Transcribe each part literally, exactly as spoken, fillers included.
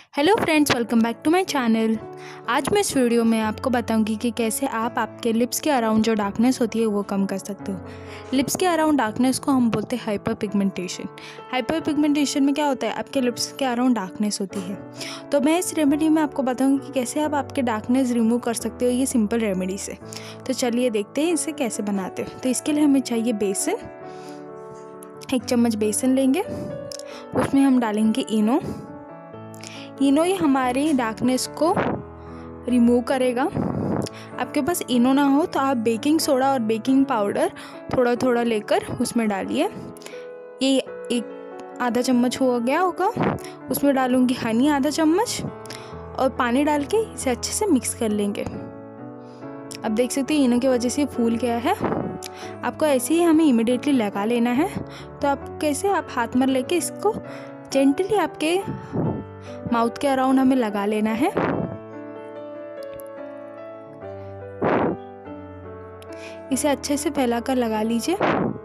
Hello friends, welcome back to my channel. आज मैं इस वीडियो में आपको बताऊंगी कि कैसे आप आपके लिप्स के अराउंड जो डार्कनेस होती है वो कम कर सकते हो। लिप्स के अराउंड डार्कनेस को हम बोलते हैं हाइपर पिगमेंटेशन। हाइपर पिगमेंटेशन में क्या होता है, आपके लिप्स के अराउंड डार्कनेस होती है। तो मैं इस रेमेडी में आपको बताऊँगी कि कैसे आप आपके डार्कनेस रिमूव कर सकते हो ये सिंपल रेमेडी से। तो चलिए देखते हैं इसे कैसे बनाते हो। तो इसके लिए हमें चाहिए बेसन। एक चम्मच बेसन लेंगे, उसमें हम डालेंगे इनो। इनो ये हमारे डार्कनेस को रिमूव करेगा। आपके पास इनो ना हो तो आप बेकिंग सोडा और बेकिंग पाउडर थोड़ा थोड़ा लेकर उसमें डालिए। ये एक आधा चम्मच हो गया होगा। उसमें डालूंगी हनी आधा चम्मच और पानी डाल के इसे अच्छे से मिक्स कर लेंगे। अब देख सकते हैं इनो की वजह से फूल गया है। आपको ऐसे ही हमें इमिडिएटली लगा लेना है। तो आप कैसे, आप हाथ में लेके इसको जेंटली आपके माउथ के अराउंड हमें लगा लेना है। इसे अच्छे से फैलाकर लगा लीजिए।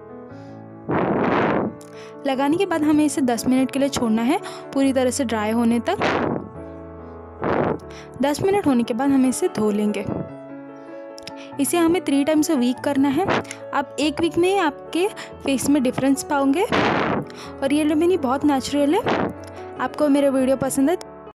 लगाने के बाद हमें इसे दस मिनट के लिए छोड़ना है, पूरी तरह से ड्राई होने तक। दस मिनट होने के बाद हम इसे धो लेंगे। इसे हमें थ्री टाइम्स अ वीक करना है। आप एक वीक में ही आपके फेस में डिफरेंस पाओगे। और ये रेमेडी बहुत नेचुरल है। आपको मेरा वीडियो पसंद है